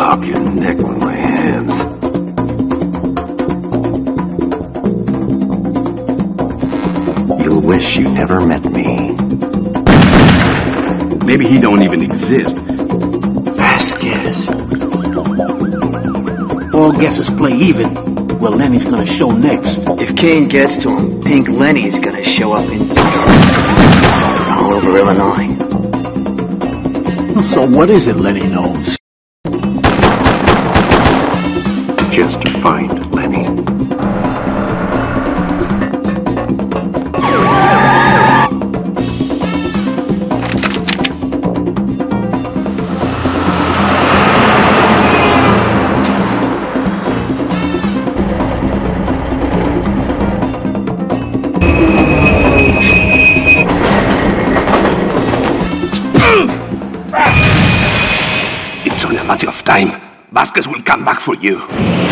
pop your neck with my hands. You'll wish you never met me. Maybe he don't even exist. Vasquez. All guesses play even. Well, Lenny's gonna show next. If Kane gets to him, Pink Lenny's gonna show up in pieces. All over Illinois. So what is it Lenny knows? Just find Lenny. It's only a matter of time. Vasquez will come back for you.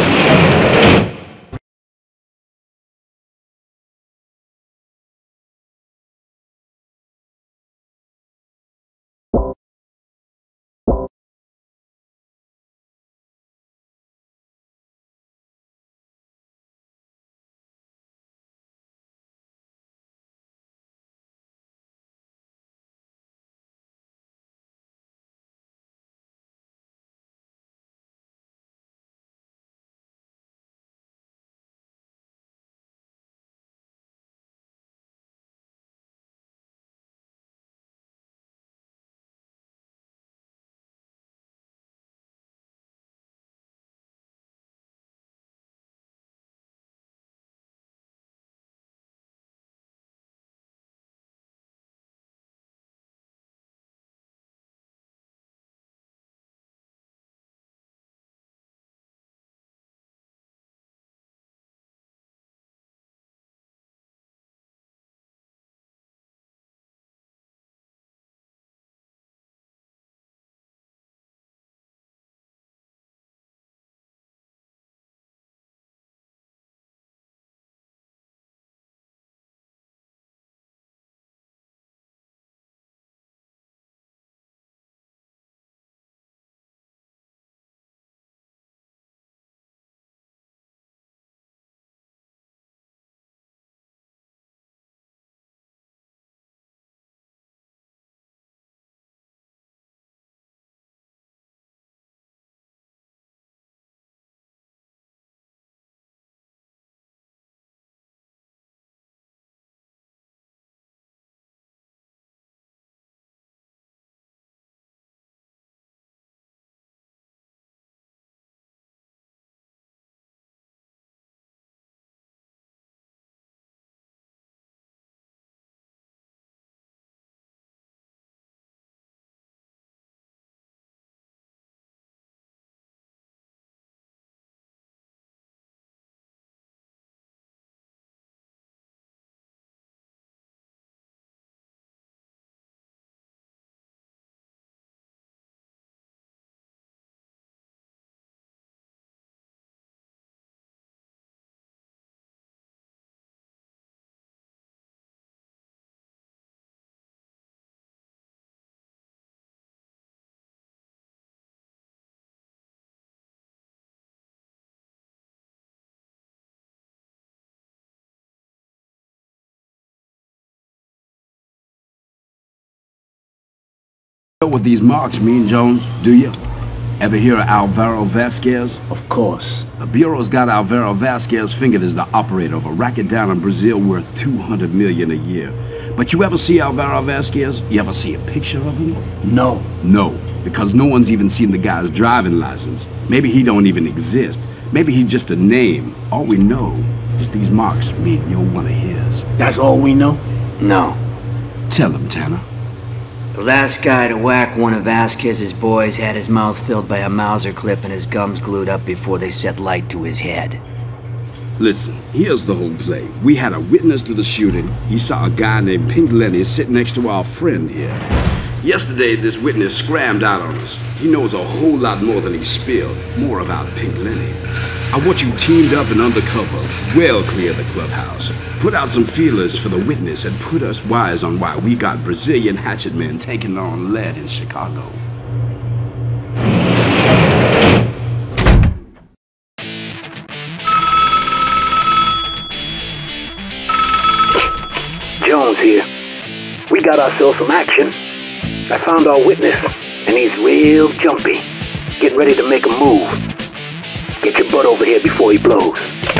Know what these marks mean, Jones? Do you? Ever hear of Alvaro Vasquez? Of course. The Bureau's got Alvaro Vasquez fingered as the operator of a racket down in Brazil worth $200 million a year. But you ever see Alvaro Vasquez? You ever see a picture of him? No. No, because no one's even seen the guy's driving license. Maybe he don't even exist. Maybe he's just a name. All we know is these marks mean you're one of his. That's all we know? No. Tell him, Tanner. The last guy to whack one of Vasquez's boys had his mouth filled by a Mauser clip and his gums glued up before they set light to his head. Listen, here's the whole play. We had a witness to the shooting. He saw a guy named Pink Lenny sitting next to our friend here. Yesterday, this witness scrammed out on us. He knows a whole lot more than he spilled. More about Pink Lenny. I want you teamed up and undercover, well clear the clubhouse. Put out some feelers for the witness and put us wise on why we got Brazilian hatchet men taking on lead in Chicago. got ourselves some action. I found our witness, and he's real jumpy, getting ready to make a move. Get your butt over here before he blows.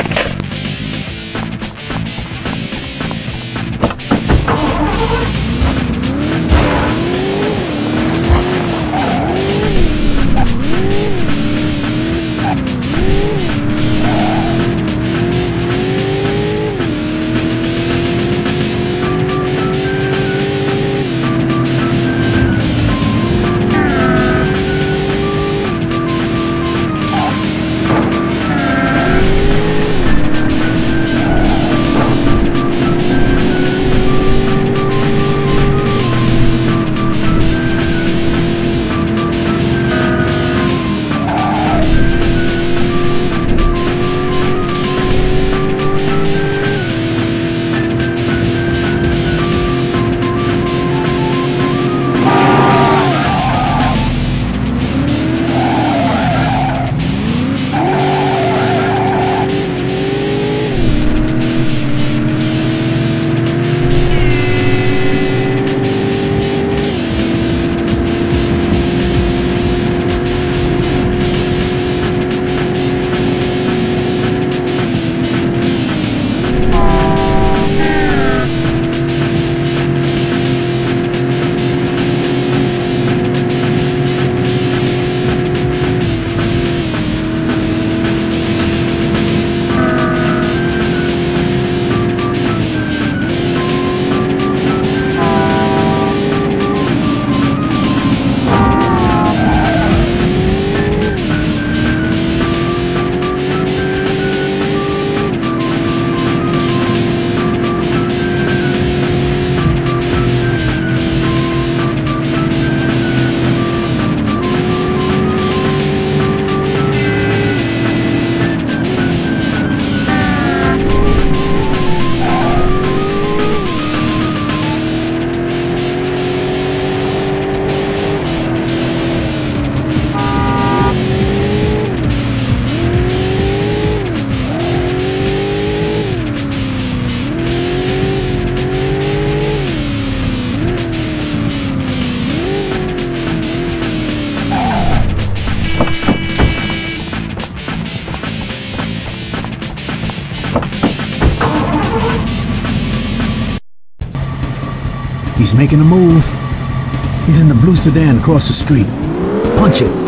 He's making a move. He's in the blue sedan across the street. Punch it.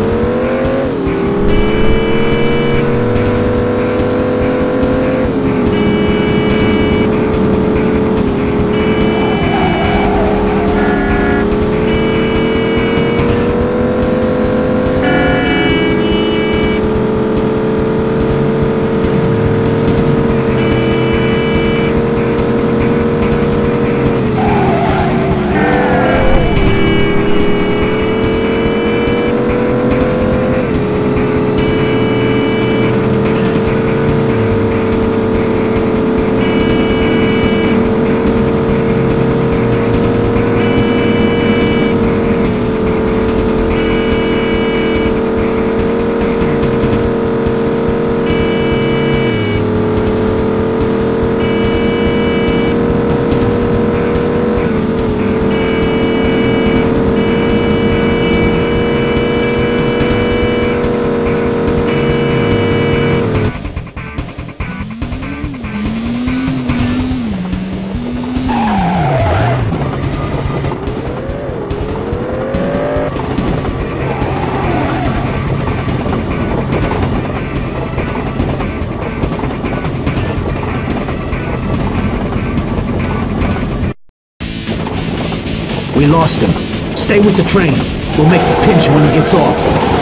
We lost him. Stay with the train. We'll make the pinch when he gets off.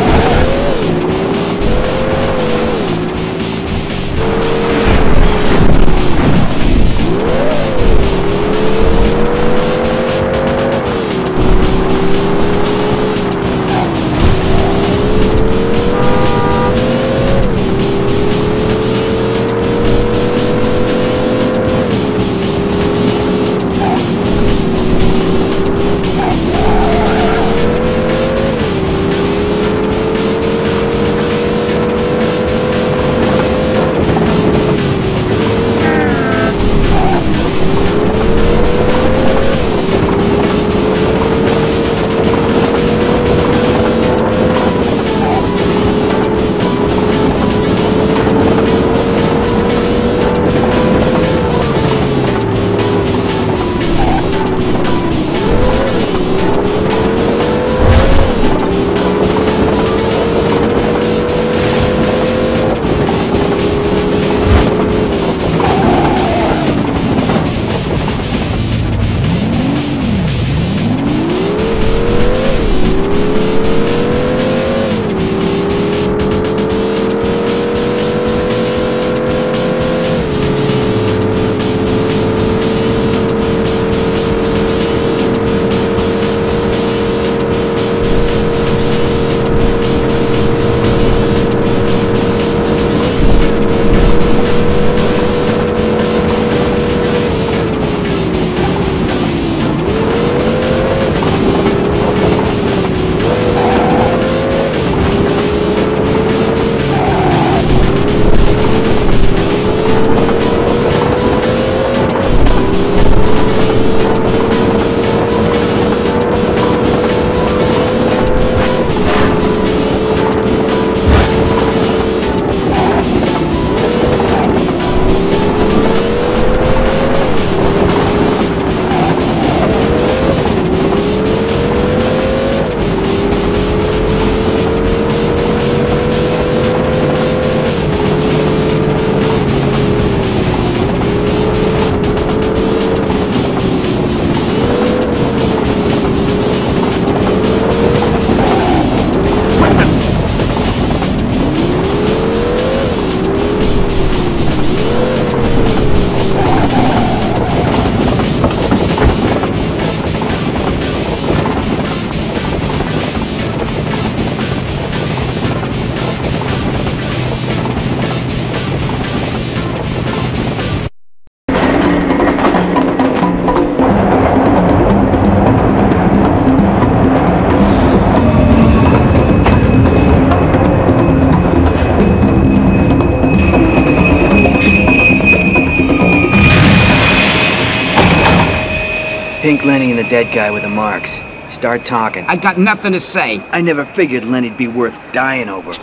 Pink Lenny and the dead guy with the marks. Start talking. I got nothing to say. I never figured Lenny'd be worth dying over.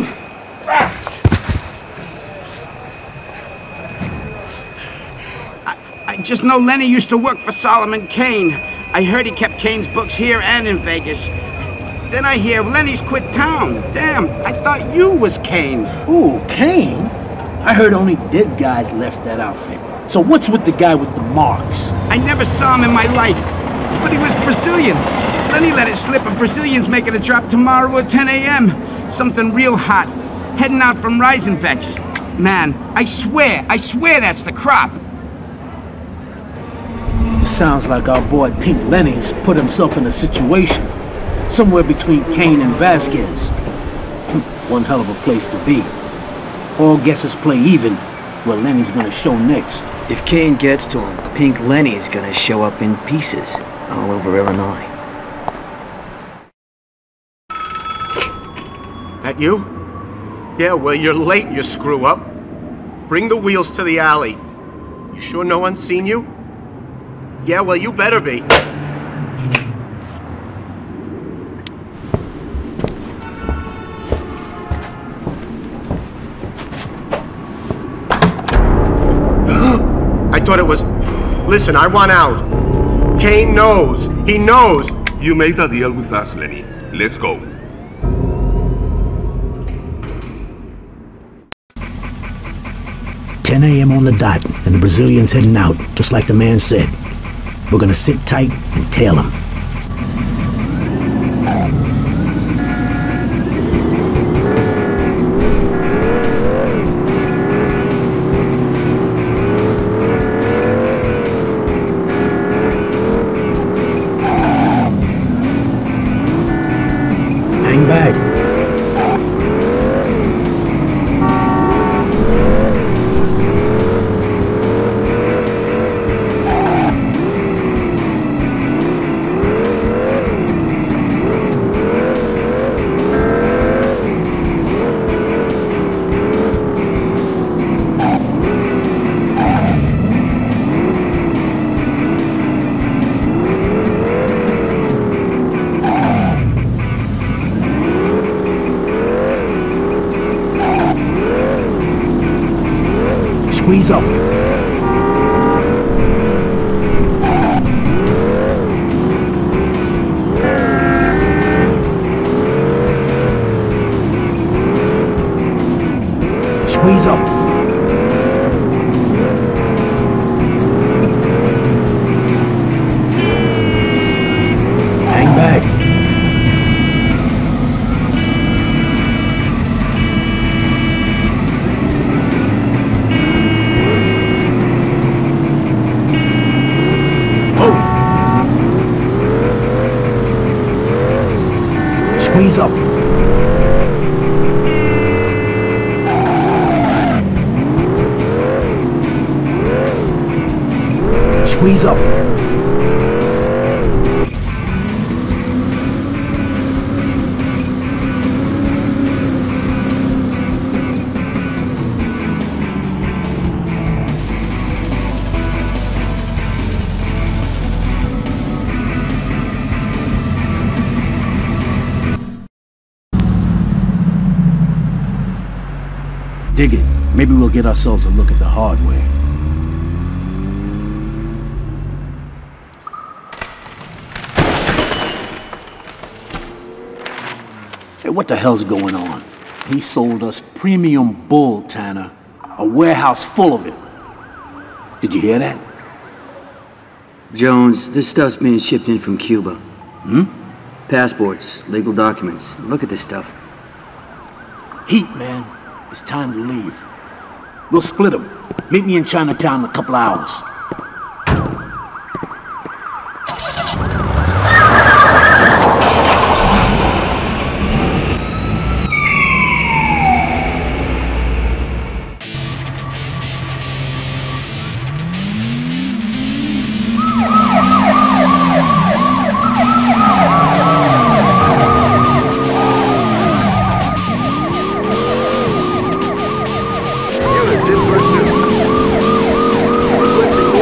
I just know Lenny used to work for Solomon Kane. I heard he kept Kane's books here and in Vegas. Then I hear Lenny's quit town. Damn, I thought you was Kane. Ooh, Kane? I heard only dead guys left that outfit. So what's with the guy with the marks? I never saw him in my life, but he was Brazilian. Lenny let it slip a Brazilian's making a drop tomorrow at 10 a.m. Something real hot, heading out from Reisenbeck's. Man, I swear that's the crop. It sounds like our boy Pink Lenny's put himself in a situation. Somewhere between Kane and Vasquez. One hell of a place to be. All guesses play even, where Lenny's gonna show next. If Kane gets to him, Pink Lenny's gonna show up in pieces all over Illinois. That you? Yeah, well, you're late, you screw up. Bring the wheels to the alley. You sure no one's seen you? Yeah, well, you better be. I thought it was... Listen, I want out. Kane knows. He knows. You made a deal with us, Lenny. Let's go. "10 a.m. on the dot, and the Brazilian's heading out, just like the man said. We're gonna sit tight and tail him." Hang back. Squeeze up. Squeeze up. Hang back. Squeeze up. Squeeze up. Dig it. Maybe we'll get ourselves a look at the hardware. Hey, what the hell's going on? He sold us premium bull, Tanner. A warehouse full of it. Did you hear that? Jones, this stuff's being shipped in from Cuba. Passports, legal documents. Look at this stuff. Heat, man. It's time to leave. We'll split them. Meet me in Chinatown in a couple hours. Units in pursuit. Requesting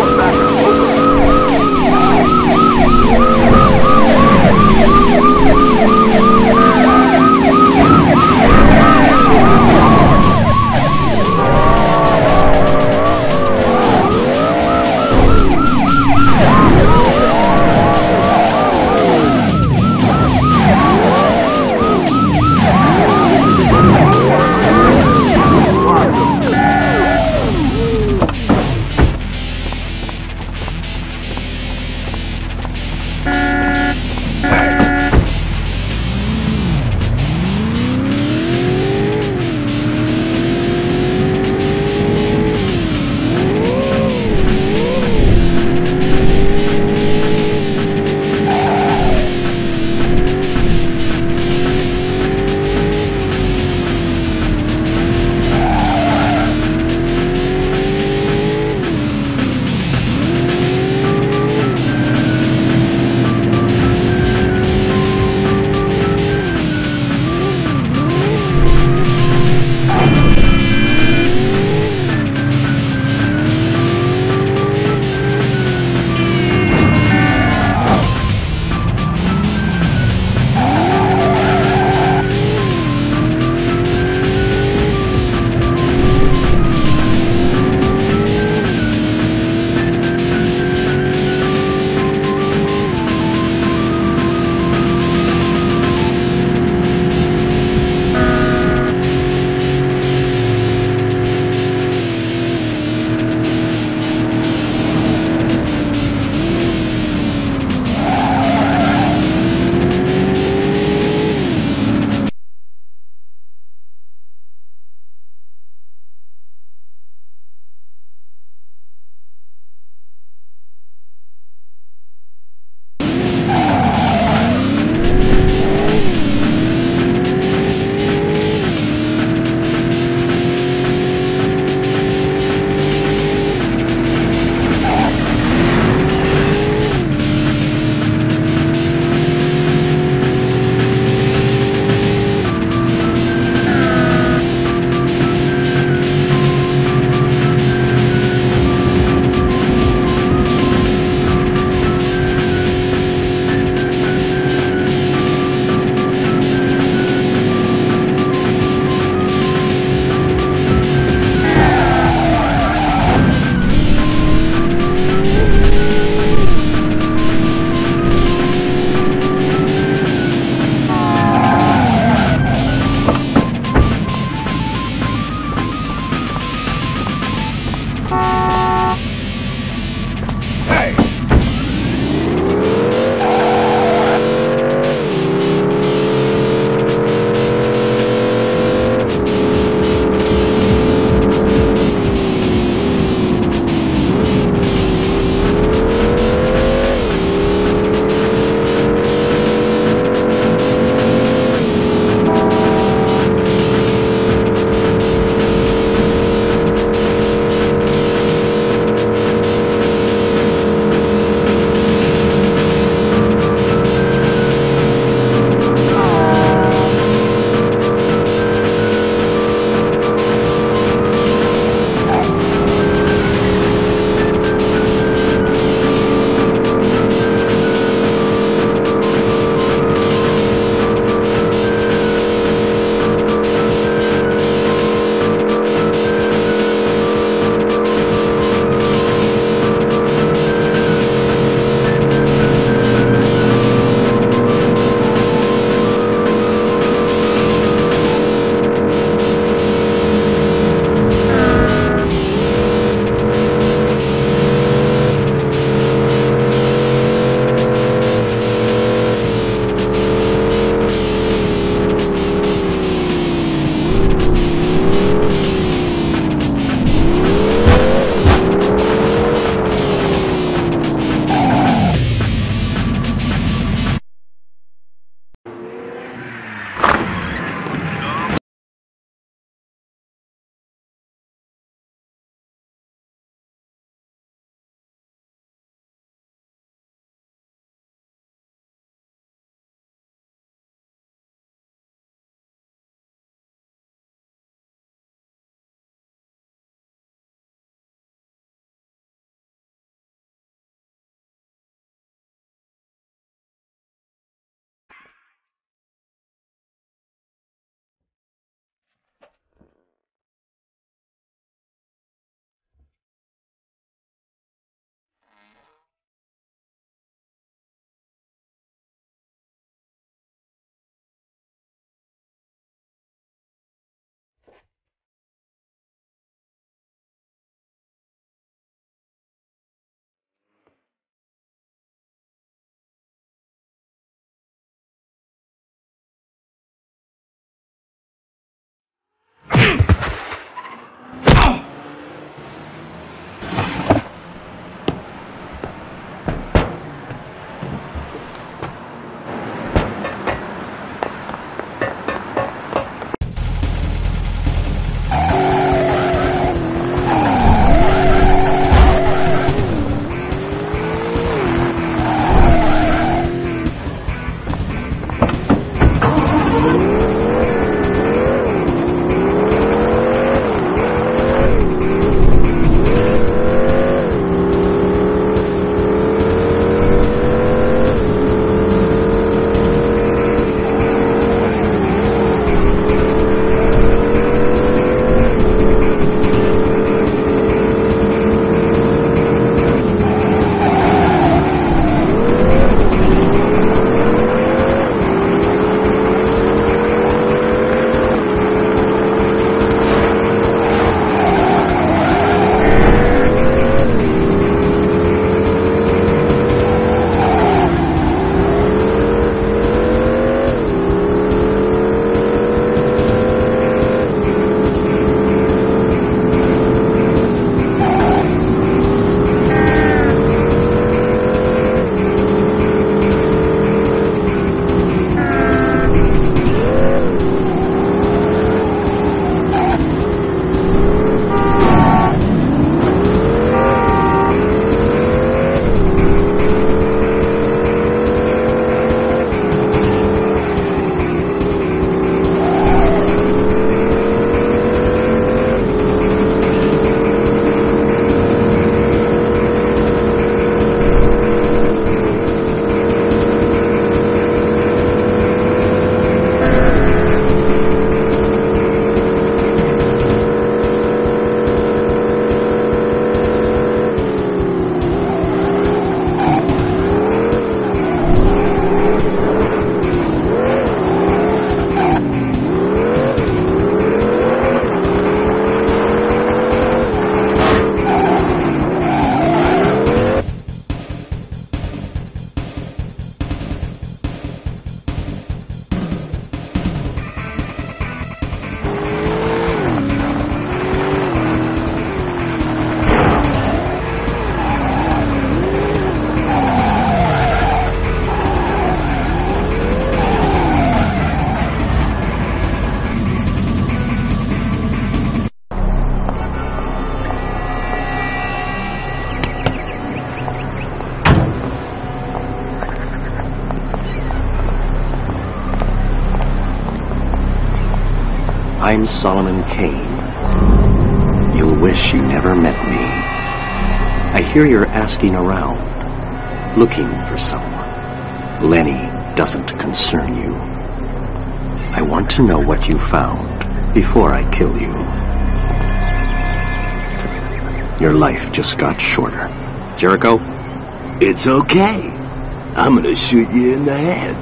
I'm Solomon Kane. You'll wish you never met me. I hear you're asking around, looking for someone. Lenny doesn't concern you. I want to know what you found before I kill you. Your life just got shorter. Jericho? It's okay. I'm gonna shoot you in the head.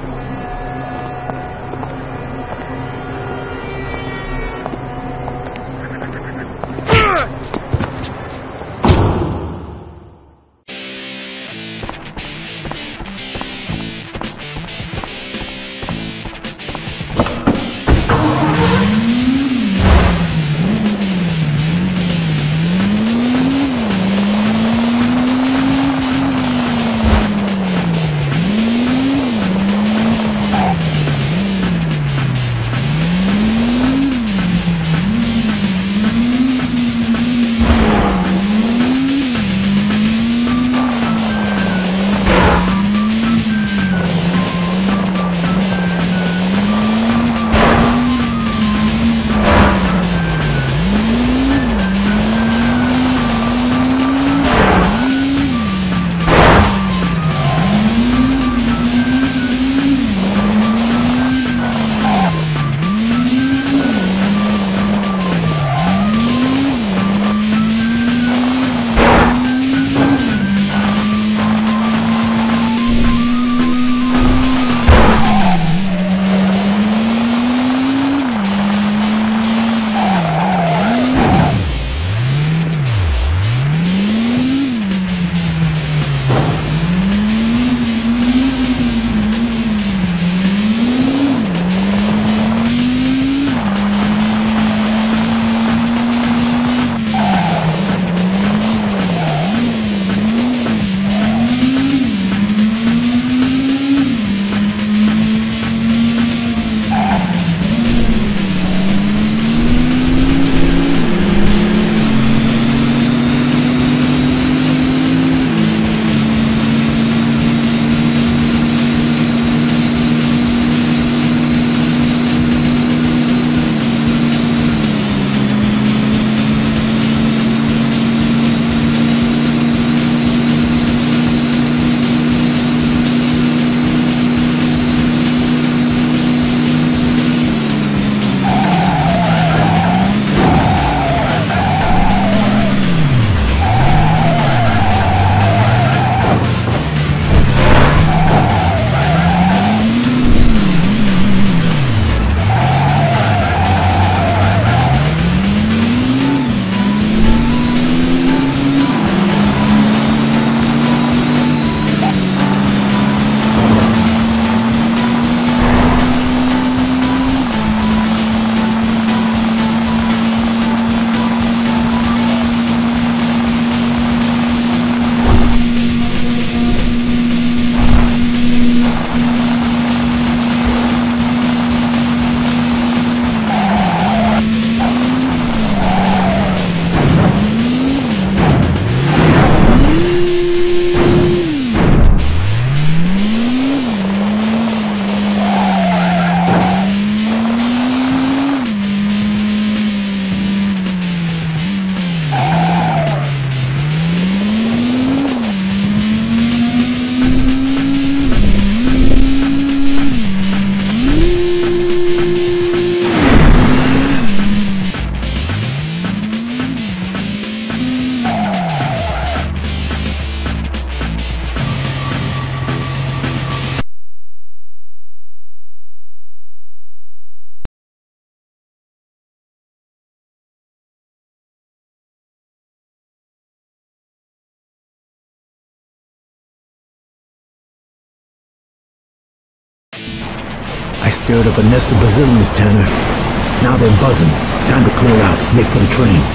I stirred up a nest of Brazilians, Tanner. Now they're buzzing. Time to clear out. Make for the train.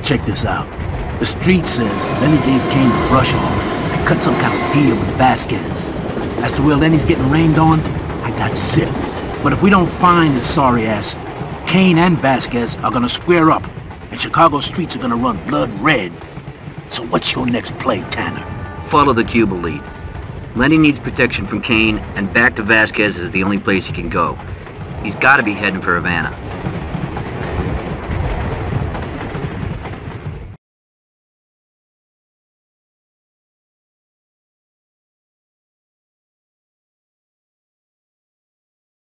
check this out. The street says Lenny gave Kane the brush off and cut some kind of deal with Vasquez. As to where Lenny's getting rained on, I got zip. But if we don't find his sorry ass, Kane and Vasquez are gonna square up, and Chicago streets are gonna run blood red. So what's your next play, Tanner? Follow the Cuba lead. Lenny needs protection from Kane, and back to Vasquez is the only place he can go. He's gotta be heading for Havana.